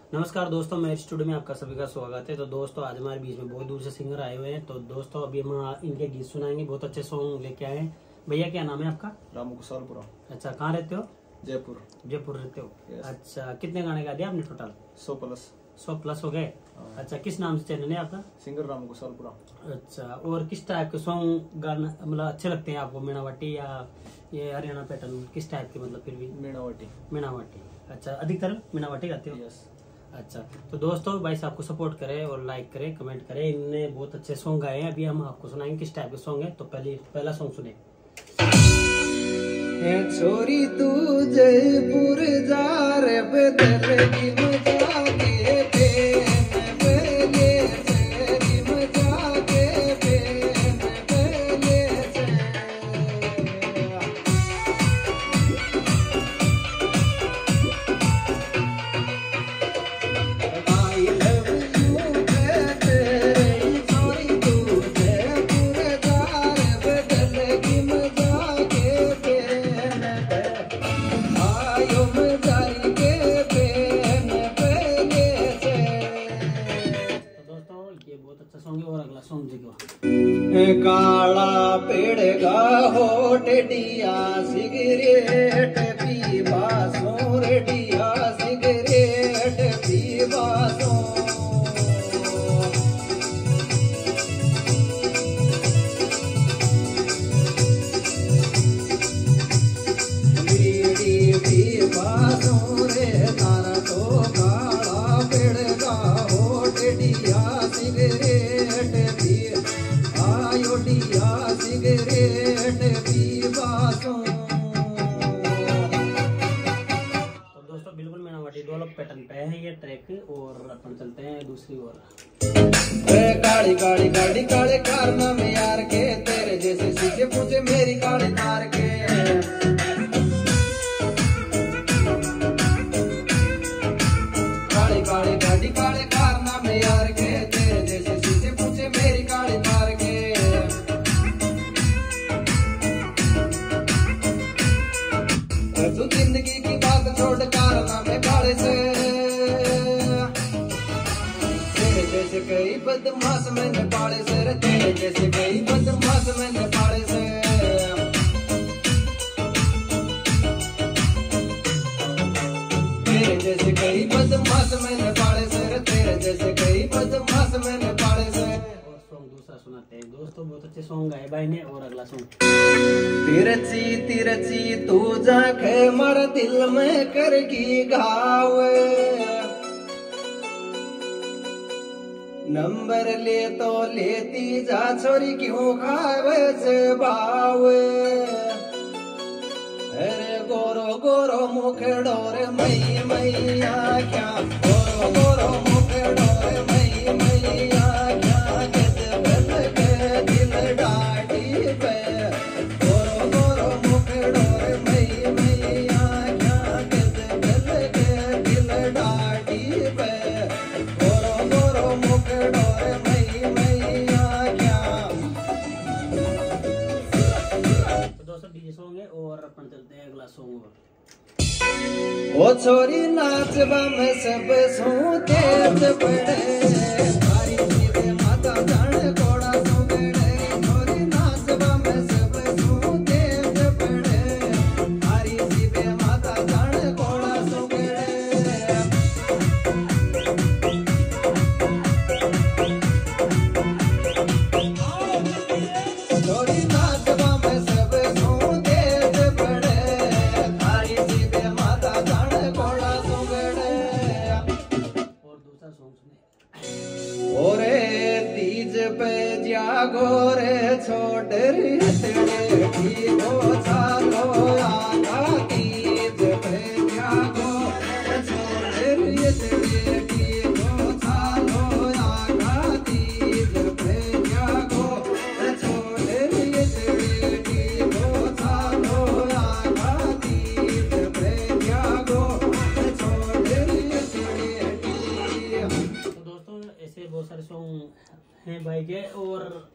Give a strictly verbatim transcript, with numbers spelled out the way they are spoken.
नमस्कार दोस्तों, मेरे स्टूडियो में आपका सभी का स्वागत है। तो दोस्तों आज हमारे बीच में बहुत दूर से सिंगर आए हुए हैं। तो दोस्तों अभी हम इनके गीत सुनाएंगे, बहुत अच्छे सॉन्ग लेके आए हैं। भैया क्या नाम है आपका? रामू कुशालपुरा। अच्छा, कहाँ रहते हो? जयपुर। जयपुर रहते हो? Yes. अच्छा, कितने गाने गा दिए आपने टोटल? सौ प्लस। सौ प्लस हो गए। अच्छा, किस नाम से चैनल है आपका? सिंगर रामू कुशालपुरा। अच्छा, और किस टाइप के सॉन्ग गाना मतलब अच्छे लगते हैं आपको? मीणावाटी या ये हरियाणा पैटर्न, किस टाइप के? मतलब फिर भी मीणावाटी। मीणावाटी। अच्छा, अधिकतर मीणावाटी गाते हो? यस। अच्छा, तो दोस्तों भाई साहब को सपोर्ट करें और लाइक करें, कमेंट करें। इनने बहुत अच्छे सॉन्ग गाए हैं। अभी हम आपको सुनाएंगे किस टाइप के सॉन्ग है। तो पहले पहला सॉन्ग सुने। छोरी तू जयपुर जा रे बदलेगी मजा के प्रेम बेले तेरी मजा के प्रेम बेले आई लव यू तेरी छोरी तू जयपुर जा रे बदलेगी मजा के प्रेम आयो मजारी के प्रेम बेले से। तो दोस्तों ये बहुत अच्छा सॉन्ग है। और अगला सॉन्ग देखो। काला पेड़गा हो टेडिया सिगरेट पीवा सो रेडिया सिगरेट पीवा सो बीड़ी पीवा सो रे तारा तो काला पेड़गा हो टेडिया सिगरेट पी आयोडिया सिगरेट पीवा सो। तो दोस्तों बिल्कुल मीणावाटी ढोलक पैटर्न पे है ये ट्रैक। और अपन चलते हैं दूसरी ओर। काली काली गाड़ी काले कारना में यार के तेरे जैसे शीशे पूछे मेरी काली कार के। काली काली गाड़ी काले कारना में यार के तेरे जैसे शीशे पूछे मेरी काली कार के। तू जिंदगी की बात छोड़ कारना में काले से तेरे जैसे कई बदमाश मैंने पाले से रे तेरे जैसे कई बदमाश मैंने पाले से। तेरे जैसे कई बदमाश मैंने पाले से रे तेरे जैसे कई बदमाश मैंने पाले से। और सॉन्ग दूसरा सुनाते हैं दोस्तों। बहुत अच्छे सॉन्ग गाए भाई ने। और अगला सॉन्ग। तिरछी तिरछी तू जाके मर दिल में करगी घाव नंबर ले तो लेती जा छोरी क्यों खावे से भाव। अरे गोरो गोरो मुखे डोरे मई मैया क्या गोरो गोरो मुखे डोरे मई मैया क्या कैसे बन के दिल डाटी पे गोरो गोरो मुखे डोरे मई मैया क्या कैसे बन के दिल डाटी पे गोरो गोरो मुखे डोरे मई मैया क्या। तो दोस्तों डीजे सॉन्ग है। और अपन चलते हैं अगला सॉन्ग। ओ छोरी नाचबा में सब सो तेज बड़े भारी सीधे माता जाने कोड़ा सो बड़े। छोरी नाचबा में सब सो तेज बड़े भारी सीधे माता जाने कोड़ा सो बड़े। छोरी नाचबा में सब सो तेज बड़े भारी सीधे माता जाने कोड़ा सो बड़े। और दूसरा सॉन्ग सुने। ओरे तीज पे जागो रे छोड़ रे तेरे ठीको छालो आका तीज पे जागो रे छोड़ रे तेरे ठीको छालो आका तीज पे जागो रे छोड़ रे तेरे ठीको छालो आका तीज पे जागो रे छोड़ रे तेरे। तो दोस्तों ऐसे बहुत सारे सॉन्ग हैं भाई के। और